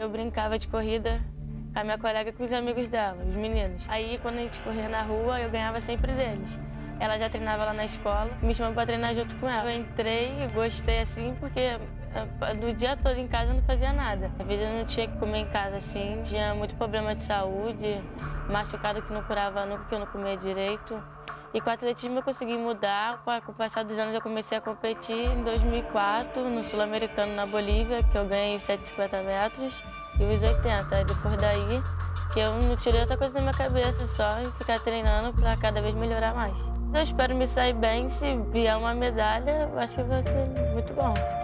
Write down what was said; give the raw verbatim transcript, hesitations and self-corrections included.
Eu brincava de corrida com a minha colega e com os amigos dela, os meninos. Aí, quando a gente corria na rua, eu ganhava sempre deles. Ela já treinava lá na escola, me chamou para treinar junto com ela. Eu entrei e gostei assim, porque no dia todo em casa eu não fazia nada. Às vezes eu não tinha que comer em casa assim, tinha muito problema de saúde, machucado que não curava nunca, que eu não comia direito. E com o atletismo eu consegui mudar. Com o passar dos anos eu comecei a competir em dois mil e quatro, no Sul-Americano na Bolívia, que eu ganhei os cento e cinquenta metros e os oitenta. Depois daí, que eu não tirei outra coisa da minha cabeça, só em ficar treinando para cada vez melhorar mais. Eu espero me sair bem, se vier uma medalha, eu acho que vai ser muito bom.